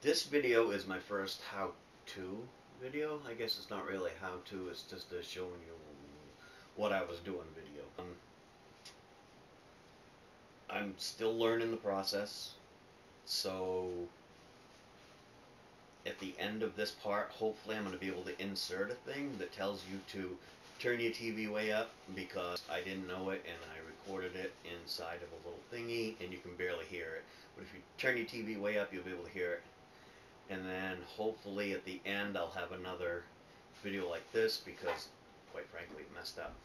This video is my first how-to video. I guess it's not really how-to, it's just a showing you what I was doing video. I'm still learning the process, so at the end of this part, hopefully I'm going to be able to insert a thing that tells you to turn your TV way up, because I didn't know it and I recorded it inside of a little thingy and you can barely hear it. But if you turn your TV way up, you'll be able to hear it. And then hopefully at the end I'll have another video like this, because quite frankly it messed up.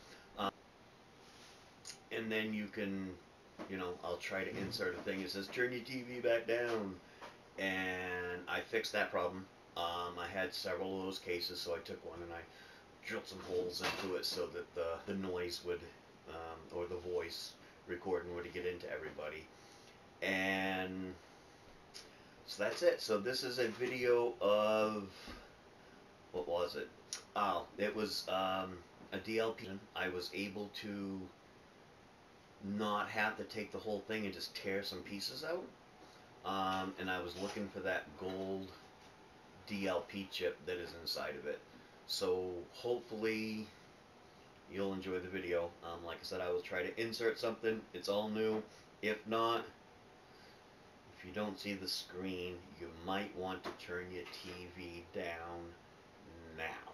And then you can, I'll try to insert a thing that says turn your TV back down, and I fixed that problem. I had several of those cases, so I took one and I drilled some holes into it so that the noise would, or the voice recording would get into everybody. And so that's it. So this is a video of, what was it? Oh, it was a DLP. I was able to not have to take the whole thing and just tear some pieces out. And I was looking for that gold DLP chip that is inside of it. So hopefully you'll enjoy the video. Like I said, I will try to insert something. It's all new. If not, if you don't see the screen, you might want to turn your TV down now.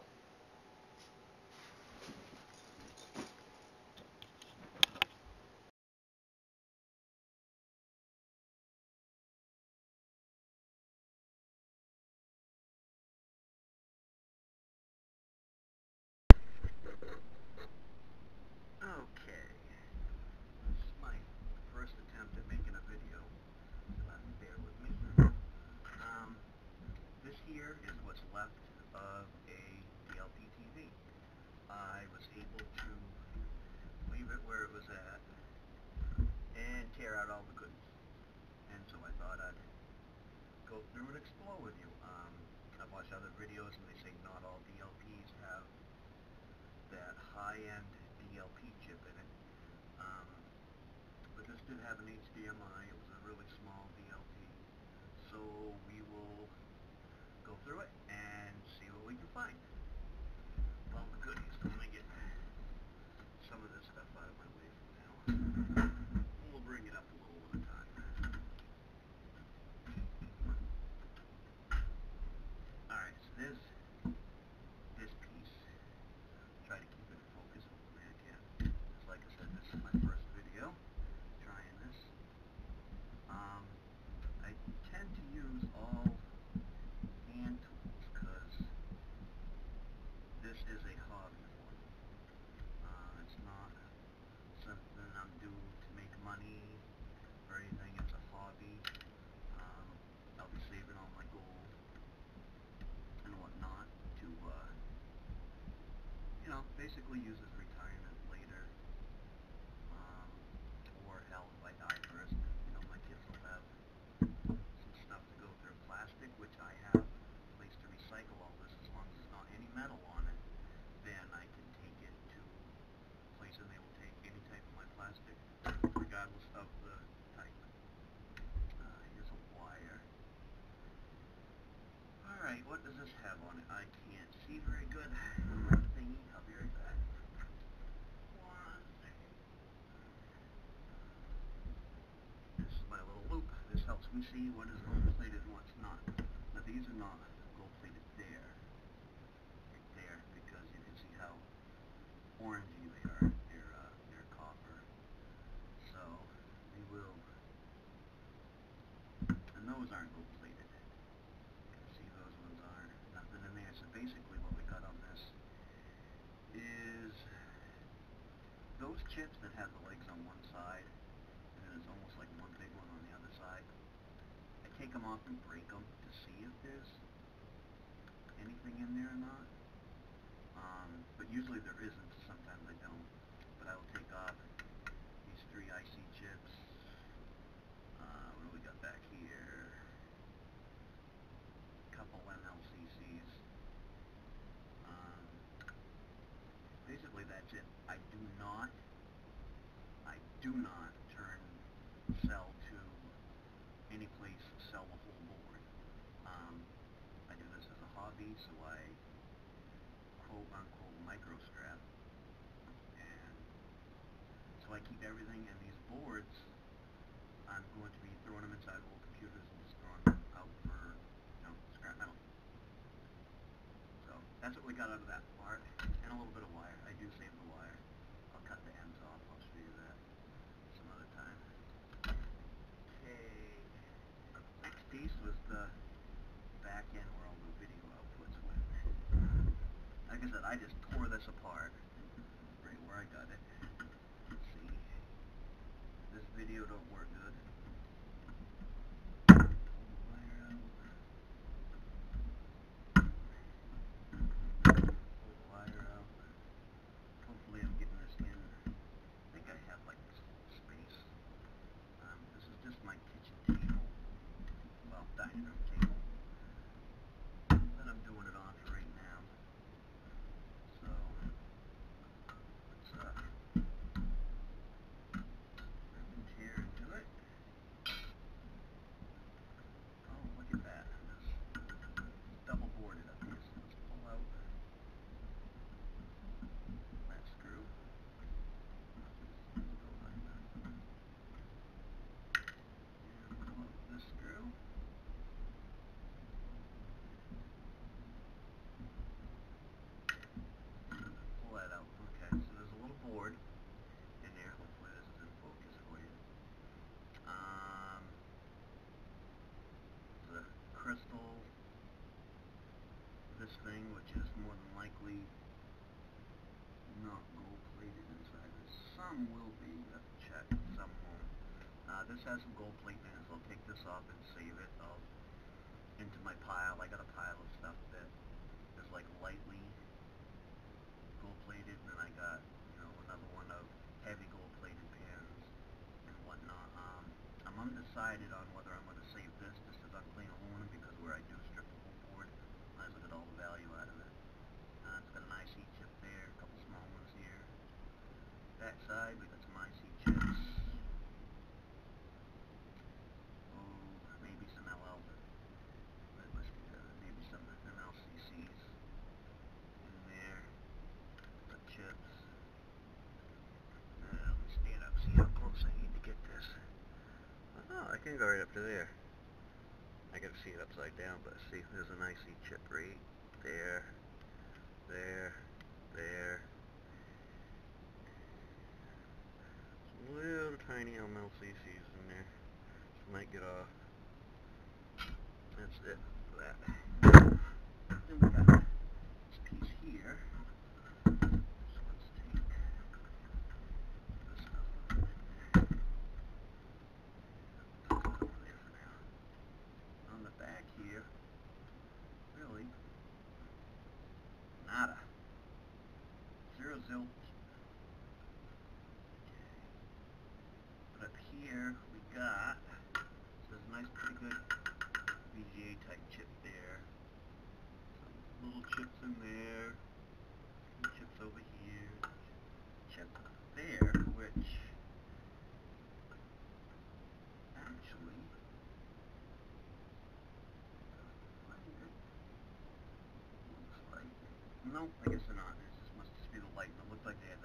Okay, this is my first attempt at making a video, so bear with me. This here is what's left of a DLP TV. I was able to leave it where it was at and tear out all the goodies. And so I thought I'd go through and explore with you. I've watched other videos and they say not all DLPs have that high-end DLP chip in it. But this did have an HDMI. It was a really small DLP. So we will go through it and see what we can find. All the goodies. Let me get some of this stuff out of my way for now. We'll bring it up a little at a time. Alright, so this piece, try to keep it in focus hopefully I can. Just like I said, this is my first video trying this. I tend to use all hand tools because this is a hobby for me. It's not something I'm doing to make money or anything. It's a hobby. I'll be saving all my gold and whatnot to, basically use as retirement later. Or hell, if I die first, my kids will have some stuff to go through. Plastic, which I have a place to recycle all this, as long as there's not any metal on it, then I can take it to a place and they will take any type of my plastic, regardless of the type. Here's a wire. Alright, what does this have on it? I can't see very good. Thingy, I'll be right back. One second. This is my little loop. This helps me see what is gold plated and what's not. Now these are not gold plated there. Right there, because you can see how orangey they are. They're copper. So we will, and those aren't gold plated. You can see those ones aren't. Nothing in there. So basically what we got on this is those chips that have the legs on one side, and then it's almost like one big one on the other side. I take them off and break them to see if there's anything in there or not. But usually there isn't. Sometimes I don't. But I will take off these 3 IC chips. What do we got back here? Couple MLCCs. Basically that's it. I do not turn sell to any place sell the whole board. so I quote-unquote micro-strap, and so I keep everything in these boards. I'm going to be throwing them inside old computers and just throwing them out for, scrap metal. So that's what we got out of that part, and a little bit of wire. I do save the wire. I'll cut the ends off. I'll show you that some other time. Okay. Next piece was the back end where all the video outputs went. Like I said, I just tore this apart right where I got it. Let's see. This video don't work good. Pull the wire out. Pull the wire out. Hopefully I'm getting this in. I think I have like space. This is just my kitchen table. Well, dining room table that I'm doing it on for right now. So let's rip and tear into it. Oh, look at that. It's double boarded up here. So let's pull out that screw. And pull out this screw. Pull that out. Okay, so there's a little board in there. Hopefully this is in focus for you. The crystal, this thing, which is more than likely not gold plated inside this. Some will be, you have to check, some won't. This has some gold plate in it, so I'll take this off and save it. Into my pile. I got a pile of stuff that is like lightly gold plated, and then I got, another one of heavy gold plated pins and whatnot. I'm undecided on whether I'm going to save this just as unclean aluminum, because where I do strip the whole board, I might as well get all the value out of it. It's got an IC chip there, a couple small ones here. Back side, we got some IC chips. Maybe some maybe some MLCCs in there. The chips. Let me stand up, see how close I need to get this. Oh, I can go right up to there. I gotta see it upside down, but see, there's an IC chip right there, there, there. Some little tiny MLCCs in there. This might get off. That's it for that. Then we got this piece here. So let's take this stuff out. Put it over there for now. On the back here, really, nada. Zero zilch. But up here we got, so there's a nice, pretty good VGA type chip there. Some little chips in there. Some chips over here. Chip there, which actually, looks like, nope, I guess they're not. It must just be the light. It looked like they had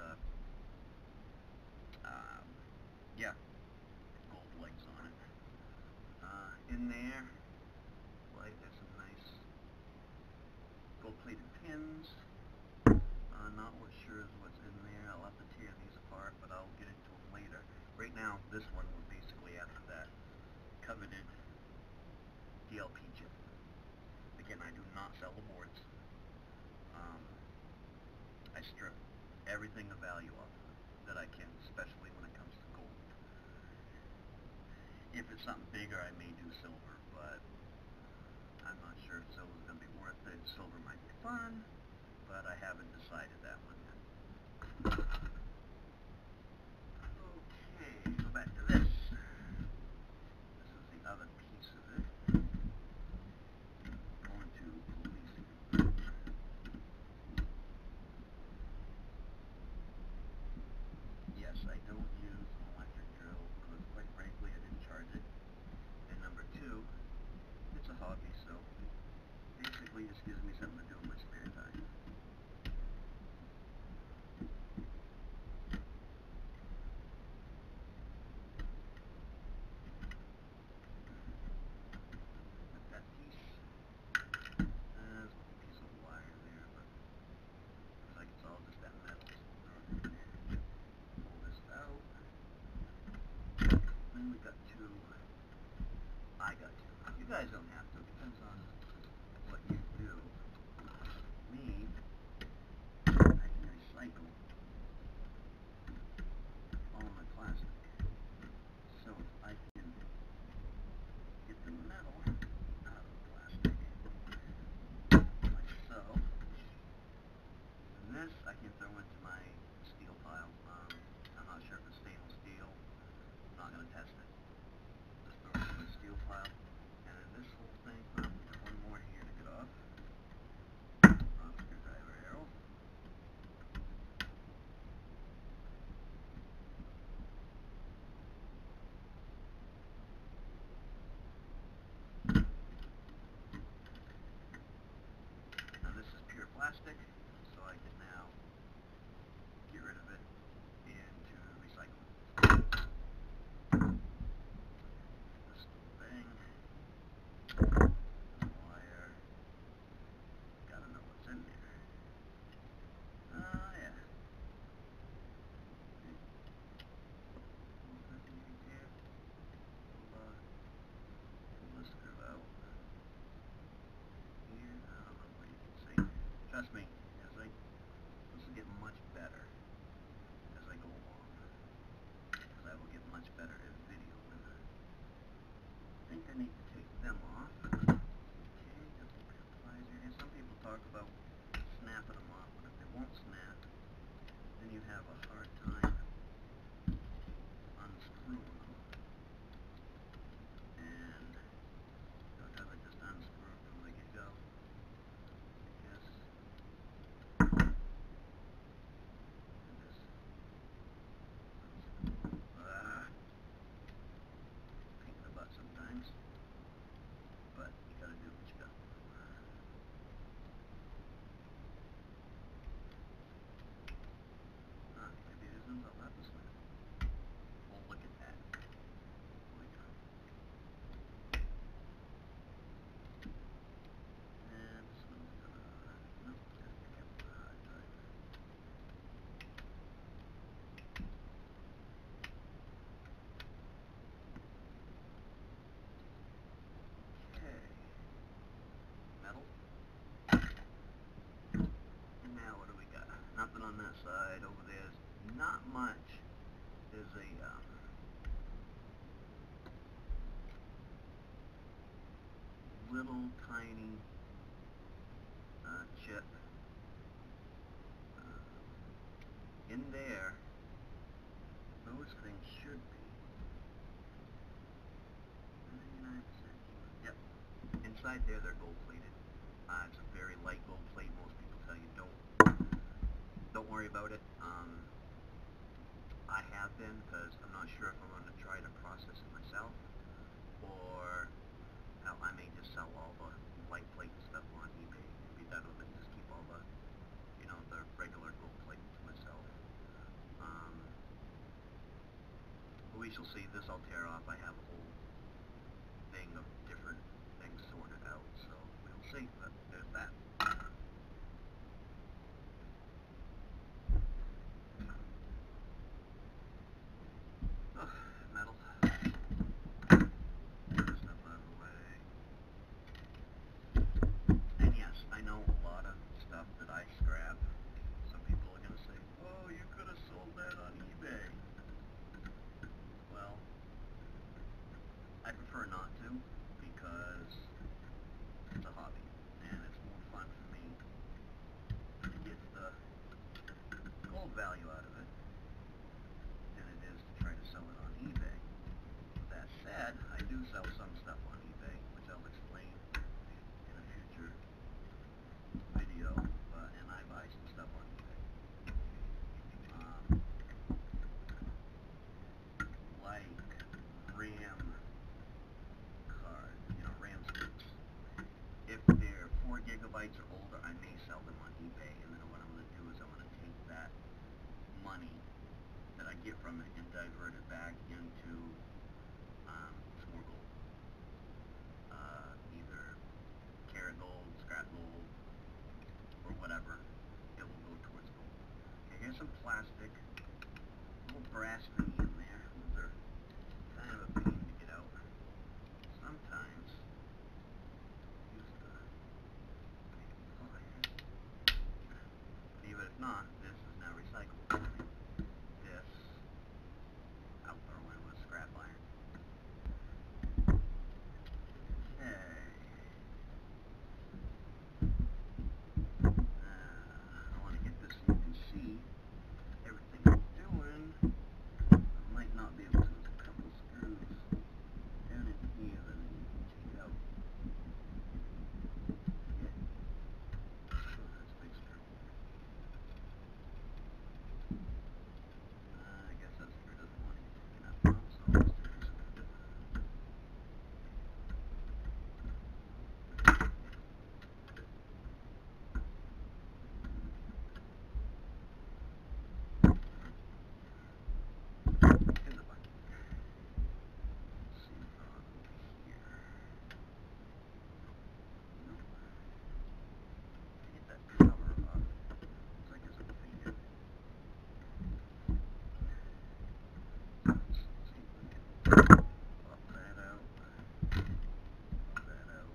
yeah, gold lights on it. In there, there's some nice gold-plated pins. Not what sure is what's in there. I'll have to tear these apart, but I'll get into them later. Right now, this one was basically after that coveted DLP chip. Again, I do not sell the boards. I strip everything of value off of it that I can, especially when it comes to gold. If it's something bigger, I may do silver, but I'm not sure if silver's going to be worth it. Silver might be fun, but I haven't decided that one yet. Okay, go back to this. This is the other piece of it. I'm going to pull these through. Yes, I don't use an electric drill because, quite frankly, I didn't charge it. And number two, it's a hobby, so basically just gives me something to guys don't have to. It depends on what you do. Me, I can recycle all my plastic. So if I can get the metal out of the plastic, like so, and this I can throw into my steel pile. I'm not sure if it's stainless steel. I'm not going to test it. Just throw it into the steel pile. And then this whole thing, got one more here to get off. Screwdriver arrow. Now this is pure plastic, so I can now get rid of it into recycling. This thing, wire, gotta know what's in there. Yeah. Pull this screw out. Here, I don't know where you can see. Trust me, this will get much better as I go along, because I will get much better at videoing. I think I need to take them off. Okay, got the pliers here. Some people talk about snapping them off, but if they won't snap, then you have a hard time unscrewing them. And I'd rather just unscrew them from the get-go, I guess. And just pain in the butt sometimes, but you gotta do what you gotta do. Maybe this one's all this one. Oh, look at that. Oh my god. And this one's gonna, nope, it's gonna pick up the hard drive. Okay. Metal. And now what do we got? Nothing on that side. Over there's not much. There's a little tiny chip in there. Those things should be 99%. Yep. Inside there, they're gold plated. It's a very light gold plate. Most people tell you don't worry about it. I have been, because I'm not sure if I'm going to try to process it myself, or hell, I may just sell all the light plate and stuff on eBay and be done with it. Just keep all the, the regular gold plate to myself. But we shall see. This I'll tear off. I have a whole thing of different things sorted out, so we'll see. But there's that. Metal. Get this stuff out of the way. And yes, I know a lot of stuff that I scrap. Some people are going to say, oh, you could have sold that on eBay. Well, I prefer not to, because it's a hobby, and it's more fun for me to get the gold value out of it than it is to try to sell it on eBay. With that said, I do sell some stuff on eBay, which I'll explain in a future video, and I buy some stuff on eBay. Like RAM cards, RAM sticks. If they're 4 gigabytes or older, I may sell them on eBay, and then what I'm going to do is I'm going to take that money that I get from it and divert it back into some more gold. Either carat gold, scrap gold, or whatever. It will go towards gold. Okay, here's some plastic. Little brass thingy in there. Those are kind of a pain to get out. Sometimes This is now recyclable. This, I'll throw in with scrap iron. Okay. I want to get this so you can see everything I'm doing. I might not be able to. There's a couple screws down in here that I need to take out. Yeah. Oh, that's a big screw. I guess that screw doesn't want to get taken out now, so I'll just unscrew it. In the bucket. Let's see if they're on here. Nope. Get that cover off. Looks like it's a finger. Let's see if we can pop that out. Pop that out.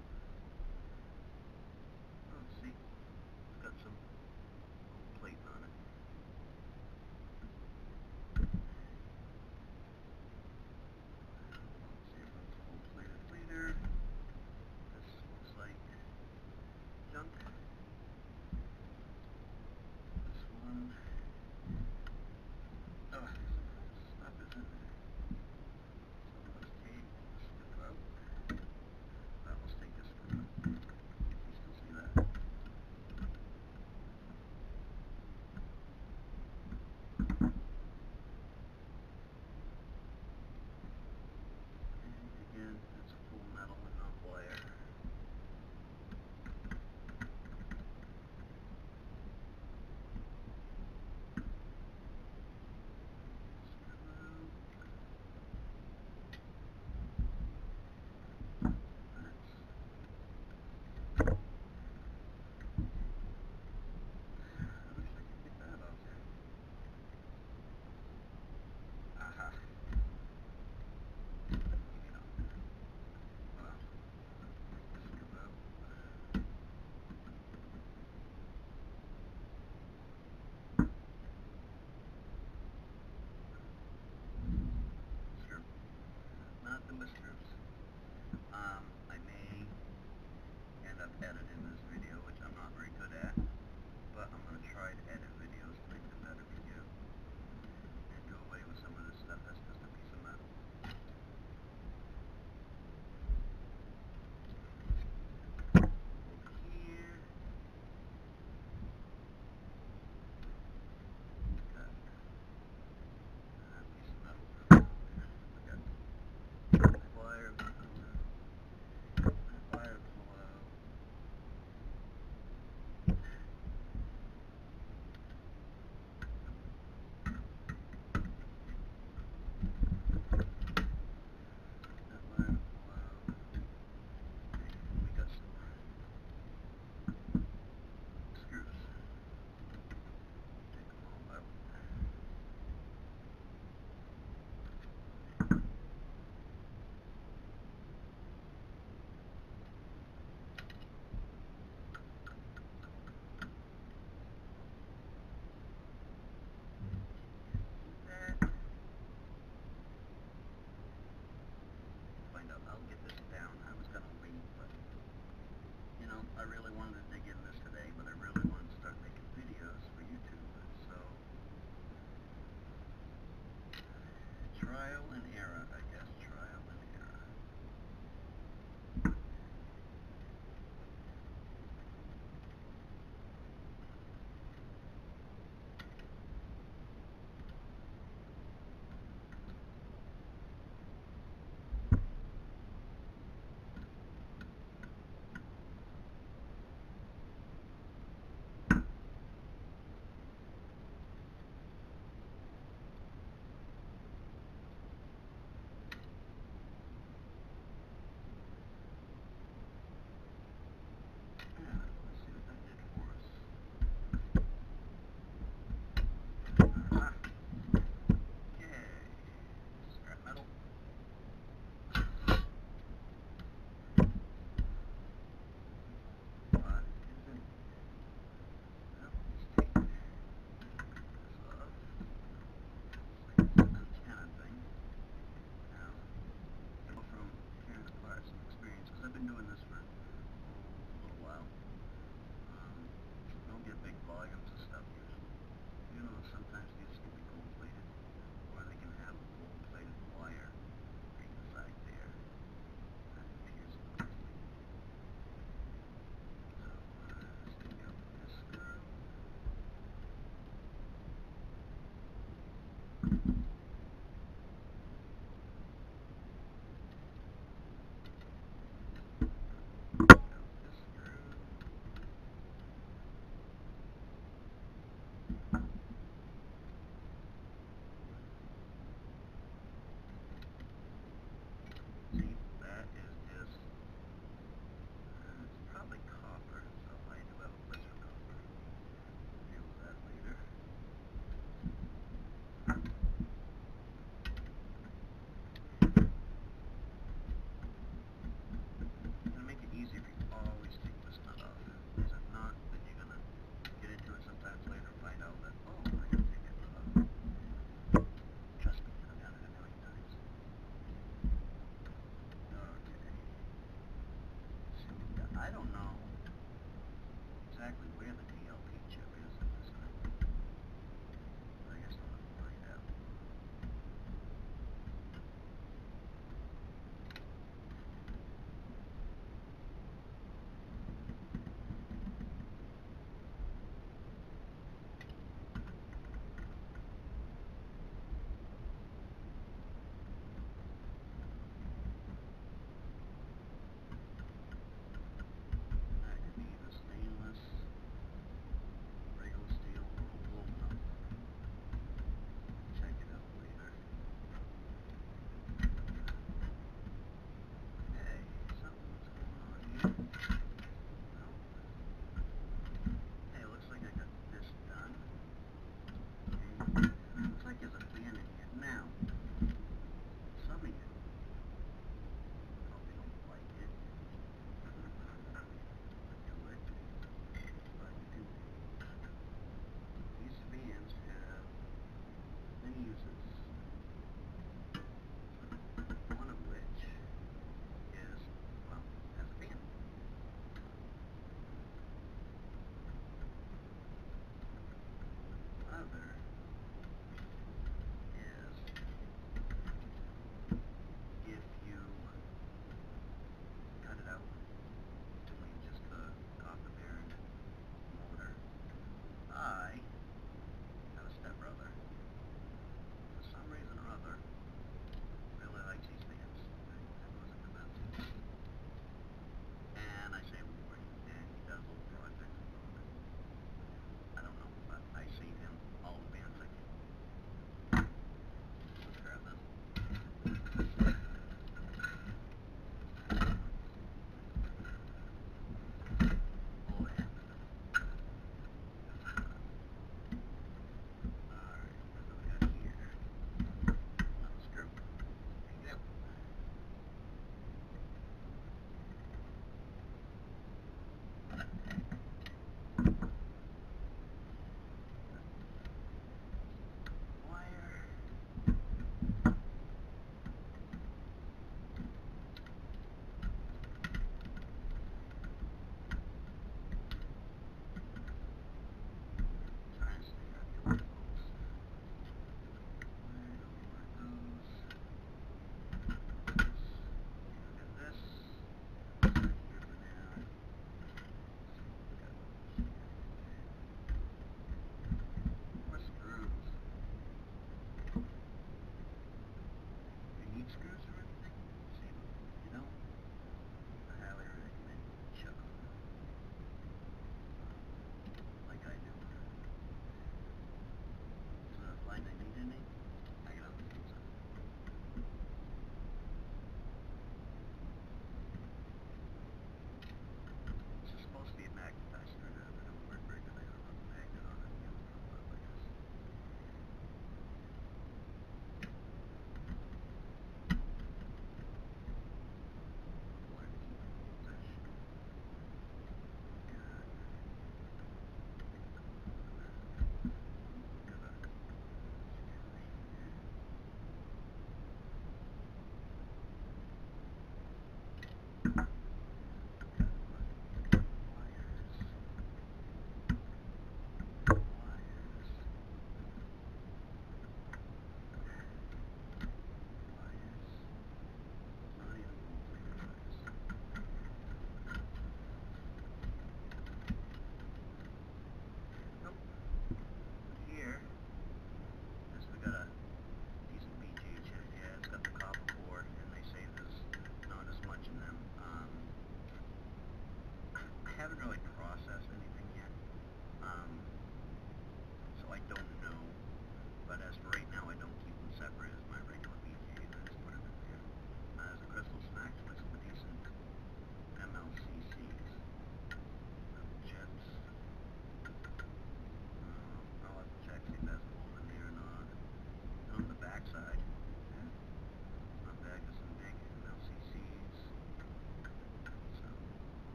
Oh, see? It's got some plate on it. Let's see if it's full plated later. This looks like junk. This one. Oh, stuff is in there. So let's take this screw out. Let's take this screw out. You still see that? And again, it's full metal and not wire. Nothing but screws. I may end up editing this video, which I'm not very good at, but I'm going to try to edit videos to make them better for you, and do away with some of this stuff that's just a piece of metal. Over here, got a piece of metal. I got wire below. Wire below. That wire below. We got some screws. Take them all out. Find out. I'll get this down. I was gonna wait, but you know, I really wanted to dig in this today, but I really wanted to start making videos for YouTube. So trial and error, I guess. Trial and error.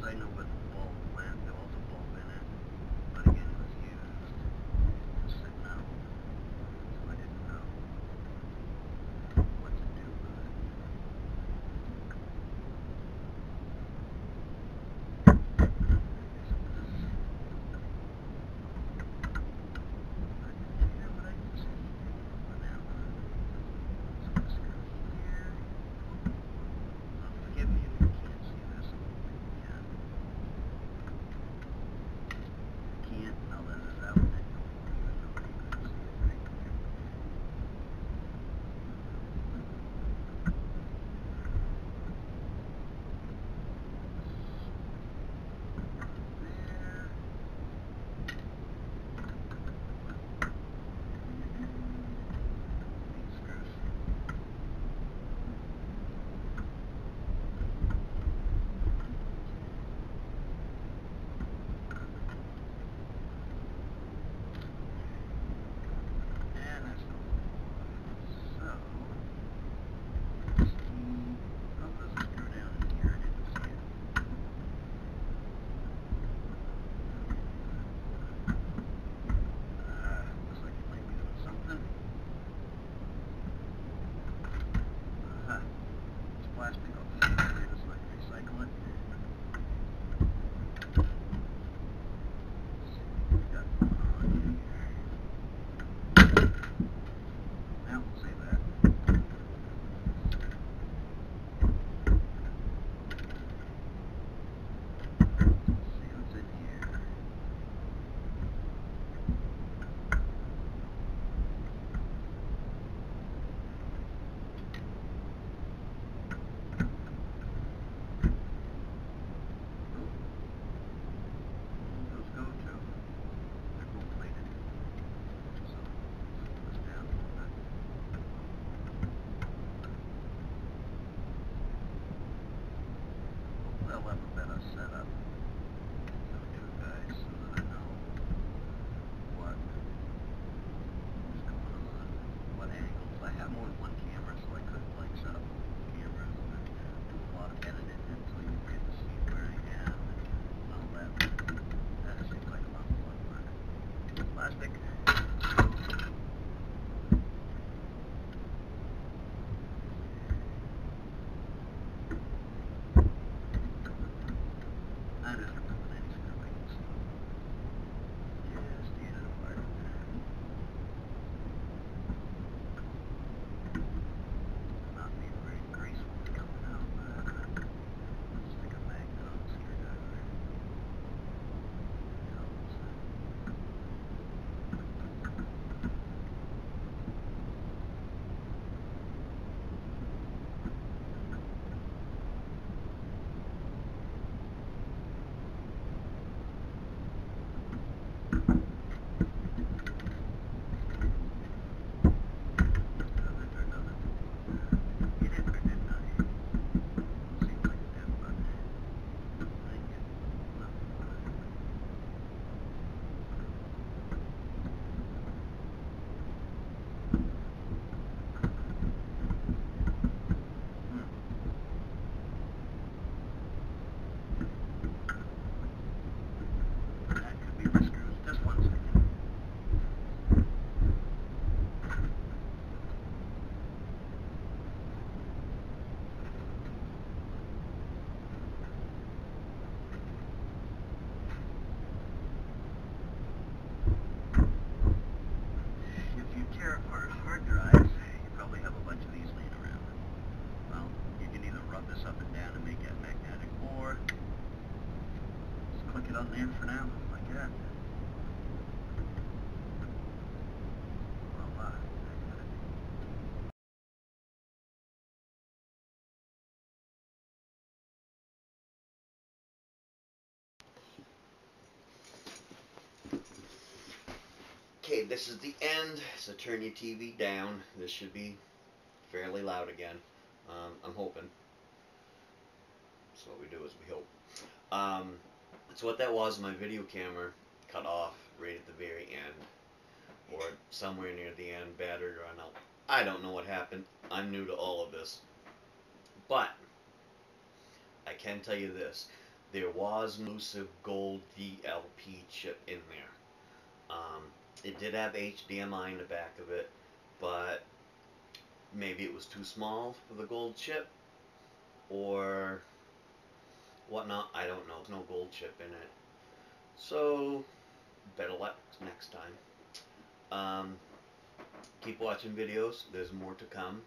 I know where the bulb went. There was a bulb in it, but again, it was used. Just sitting out, so I didn't know what to do with it. Forgive me if you can't see this. Can't, I'll let it out. Even though you can see it right there. There. These screws. And that's no so, oh, there's a screw down in here, I didn't see it. Looks like it might be doing something. It's plastic, okay, just like recycle it. We got on here. Now we'll save that. See what's in here. Those go to. They're gold plated. So, pull this down a little bit. They'll have a better setup. So two guys, so that I know what is going on, what angles. I have more than one camera, so I could like set up multiple cameras and do a lot of editing until you get to see where I am and all that. That seems like a lot of fun work. Plastic. I just remember any screw I can see. Just get it apart. Not being very graceful coming out, but let's stick a magnet on the screwdriver. Helps. That could be the screws. Just 1 second. If you tear apart hard drives, you probably have a bunch of these laying around. Well, you can either rub this up and down and make it magnetic, or just click it on there for now, like that. Voila, magnetic. Okay, this is the end, so turn your TV down. This should be fairly loud again. I'm hoping. That's what we do, is we hope. So what that was, my video camera cut off right at the very end, or somewhere near the end, battery run out. I don't know what happened. I'm new to all of this. But I can tell you this. there was an elusive gold DLP chip in there. It did have HDMI in the back of it, but maybe it was too small for the gold chip or whatnot. I don't know. There's no gold chip in it. So, better luck next time. Keep watching videos. There's more to come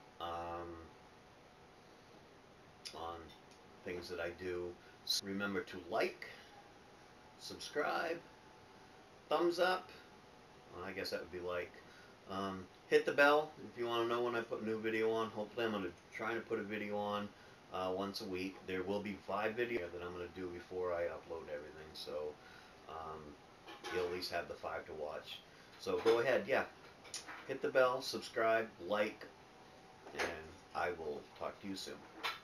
on things that I do. Remember to like, subscribe, thumbs up. Well, I guess that would be like. Hit the bell if you want to know when I put a new video on. Hopefully I'm going to try to put a video on once a week. There will be 5 videos that I'm going to do before I upload everything. So you'll at least have the 5 to watch. So go ahead, yeah. Hit the bell, subscribe, like, and I will talk to you soon.